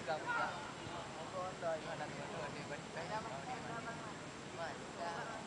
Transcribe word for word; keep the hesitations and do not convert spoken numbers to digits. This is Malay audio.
buka-buka. Moga onda Yohanan dua-dua dia balik kain kau ni. Mantap.